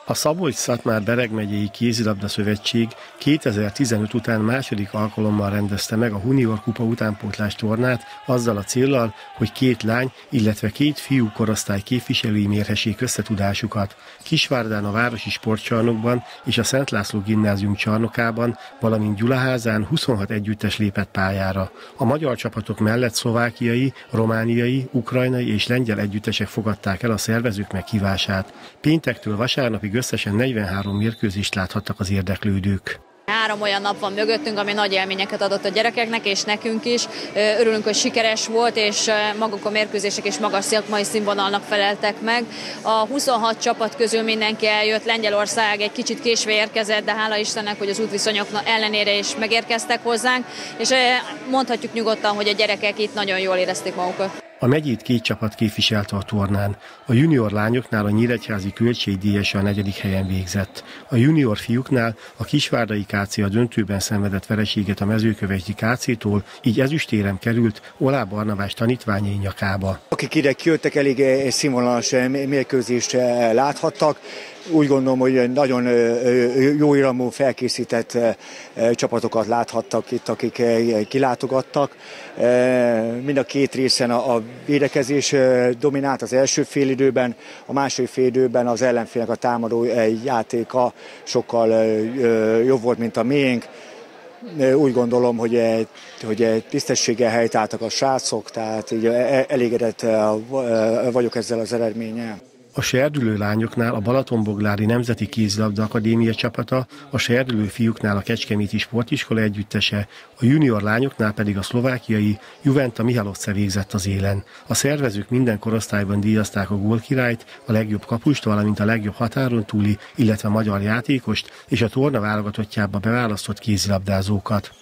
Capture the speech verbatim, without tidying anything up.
A Szabolcs-Szatmár-Bereg megyei kézilabda szövetség kétezer-tizenöt után második alkalommal rendezte meg a Junior Kupa utánpótlás tornát azzal a céllal, hogy két lány, illetve két fiú korosztály képviselői mérhessék összetudásukat. Kisvárdán a Városi Sportcsarnokban és a Szent László Gimnázium csarnokában, valamint Gyulaházán huszonhat együttes lépett pályára. A magyar csapatok mellett szlovákiai, romániai, ukrajnai és lengyel együttesek fogadták el a szervezők meghívását. Péntektől vasárnapig összesen negyvenhárom mérkőzést láthattak az érdeklődők. Három olyan nap van mögöttünk, ami nagy élményeket adott a gyerekeknek és nekünk is. Örülünk, hogy sikeres volt, és maguk a mérkőzések is magas szakmai színvonalnak feleltek meg. A huszonhat csapat közül mindenki eljött, Lengyelország egy kicsit késve érkezett, de hála Istennek, hogy az útviszonyok ellenére is megérkeztek hozzánk, és mondhatjuk nyugodtan, hogy a gyerekek itt nagyon jól érezték magukat. A megyét két csapat képviselte a tornán. A junior lányoknál a nyíregyházi Kölcsey-díjas a negyedik helyen végzett. A junior fiúknál a kisvárdai ká cé a döntőben szenvedett vereséget a mezőkövesdi ká cé-tól, így ezüstérem került Olá Barnabás tanítványai nyakába. Akik ide kijöttek, elég színvonalas mérkőzést láthattak. Úgy gondolom, hogy nagyon jó iramú felkészített csapatokat láthattak itt, akik kilátogattak. Mind a két részen a védekezés dominált az első félidőben, a második félidőben az ellenfélnek a támadó játéka sokkal jobb volt, mint a miénk. Úgy gondolom, hogy, hogy tisztességgel helytáltak a srácok, tehát így elégedett vagyok ezzel az eredménnyel. A serdülő lányoknál a Balatonboglári Nemzeti Kézilabda Akadémia csapata, a serdülő fiúknál a Kecskeméti Sportiskola együttese, a junior lányoknál pedig a szlovákiai Juventa Mihalovce végzett az élen. A szervezők minden korosztályban díjazták a gólkirályt, a legjobb kapust, valamint a legjobb határon túli, illetve magyar játékost és a torna válogatottjába beválasztott kézilabdázókat.